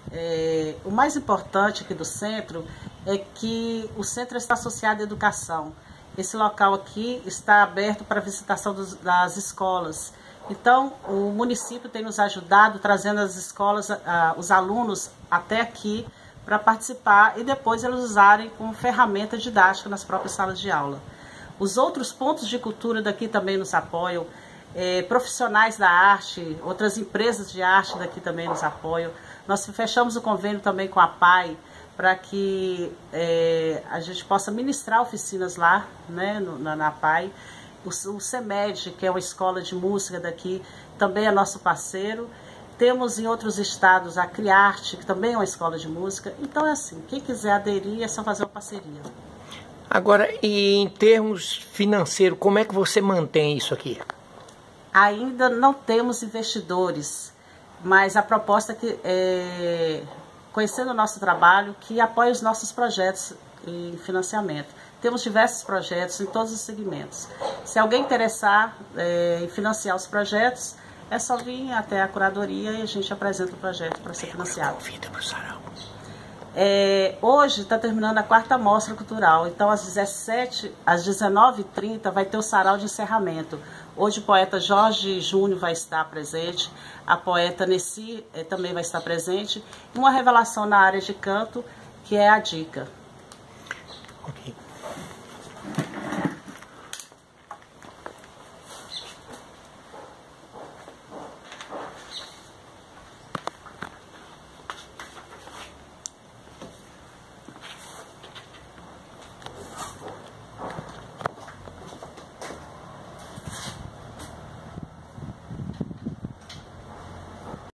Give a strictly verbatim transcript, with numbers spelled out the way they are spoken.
É, o mais importante aqui do centro é que o centro está associado à educação. Esse local aqui está aberto para visitação dos, das escolas. Então, o município tem nos ajudado, trazendo as escolas, a, os alunos até aqui para participar e depois eles usarem como ferramenta didática nas próprias salas de aula. Os outros pontos de cultura daqui também nos apoiam, é, profissionais da arte, outras empresas de arte daqui também nos apoiam. Nós fechamos o convênio também com a P A I para que é, a gente possa ministrar oficinas lá, né, no, na, na P A I. O, o CEMED, que é uma escola de música daqui, também é nosso parceiro. Temos em outros estados a Criarte, que também é uma escola de música. Então é assim, quem quiser aderir é só fazer uma parceria. Agora, e em termos financeiros, como é que você mantém isso aqui? Ainda não temos investidores, mas a proposta é que, é, conhecendo o nosso trabalho, que apoie os nossos projetos em financiamento. Temos diversos projetos em todos os segmentos. Se alguém interessar é, em financiar os projetos, é só vir até a curadoria e a gente apresenta o projeto para ser financiado. Convida para o sarau. É, hoje está terminando a quarta mostra cultural, então às dezessete, às dezenove e trinta vai ter o sarau de encerramento. Hoje o poeta Jorge Júnior vai estar presente, a poeta Nessi eh, também vai estar presente, e uma revelação na área de canto, que é a Dica. Ok.